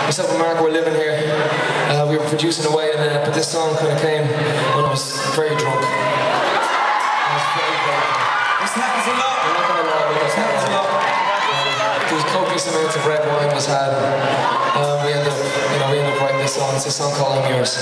Myself and Mark were living here. We were producing away, but this song kind of came when I was very drunk. I was very drunk. This happens a lot. I'm not gonna lie, but this happens a lot. There was copious amounts of red wine was had. We ended up writing this song. It's a song called I'm Yours.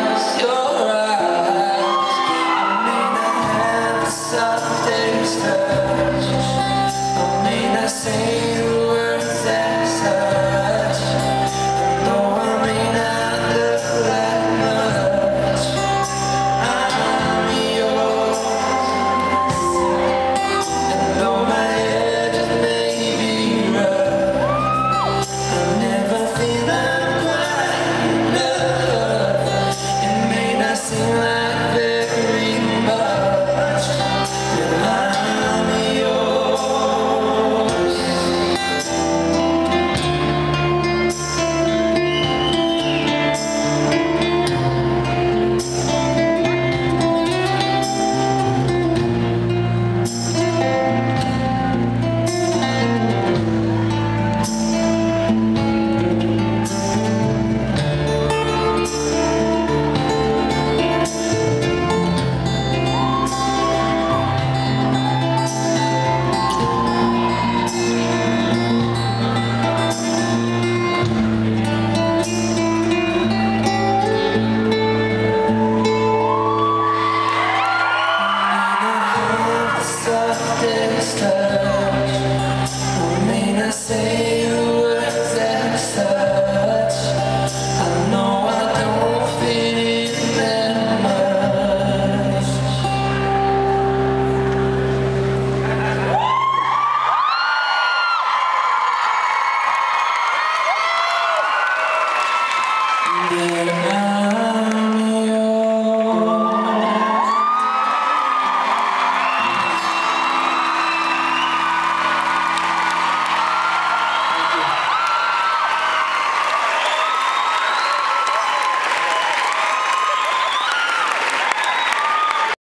Days